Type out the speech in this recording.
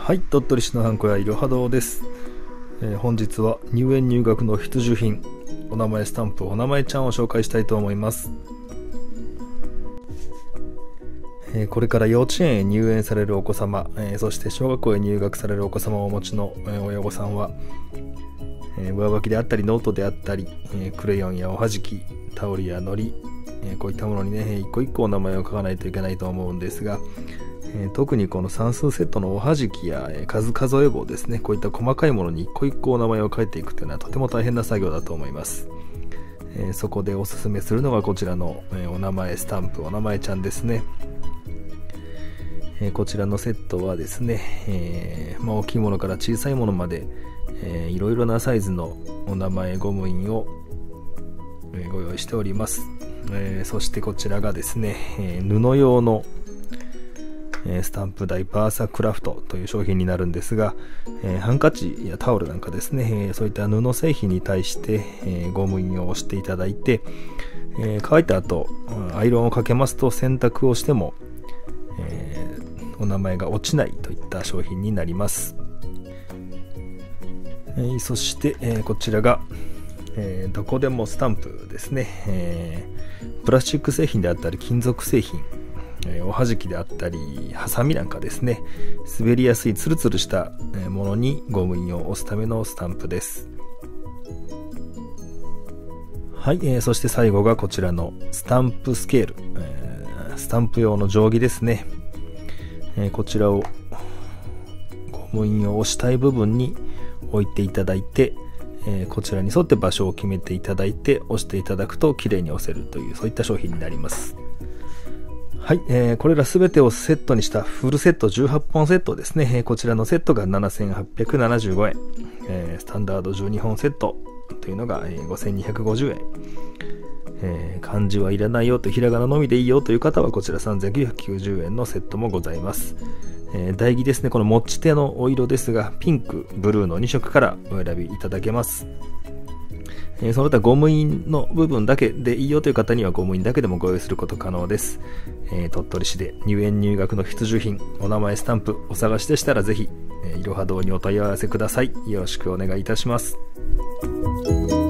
はい、鳥取市のハンコ屋いろは堂です。本日は入園入学の必需品、お名前スタンプお名前ちゃんを紹介したいと思います。これから幼稚園へ入園されるお子様、そして小学校へ入学されるお子様をお持ちの親御さんは、上履きであったりノートであったり、クレヨンやおはじき、タオルやのり、こういったものにね一個一個お名前を書かないといけないと思うんですが、特にこの算数セットのおはじきや数え棒ですね、こういった細かいものに一個一個お名前を書いていくというのはとても大変な作業だと思います。そこでおすすめするのがこちらのお名前スタンプお名前ちゃんですね。こちらのセットはですね、大きいものから小さいものまで、いろいろなサイズのお名前ゴム印を、ご用意しております。そしてこちらがですね、布用のスタンプ台バーサクラフトという商品になるんですが、ハンカチやタオルなんかですね、そういった布製品に対して、ゴム印を押していただいて、乾いた後アイロンをかけますと洗濯をしても、お名前が落ちないといった商品になります。そして、こちらが、どこでもスタンプですね。プラスチック製品であったり金属製品、おはじきであったりハサミなんかですね、滑りやすいツルツルしたものにゴム印を押すためのスタンプです。はい、そして最後がこちらのスタンプスケール、スタンプ用の定規ですね。こちらをゴム印を押したい部分に置いていただいて、こちらに沿って場所を決めていただいて押していただくときれいに押せるという、そういった商品になります。はい、これらすべてをセットにしたフルセット18本セットですね。こちらのセットが7875円、スタンダード12本セットというのが、5250円、漢字はいらないよとひらがなのみでいいよという方はこちら3990円のセットもございます。台木ですね、この持ち手のお色ですがピンクブルーの2色からお選びいただけます。その他ゴム印の部分だけでいいよという方にはゴム印だけでもご用意すること可能です。鳥取市で入園入学の必需品お名前スタンプお探しでしたらぜひいろは堂にお問い合わせください。よろしくお願いいたします。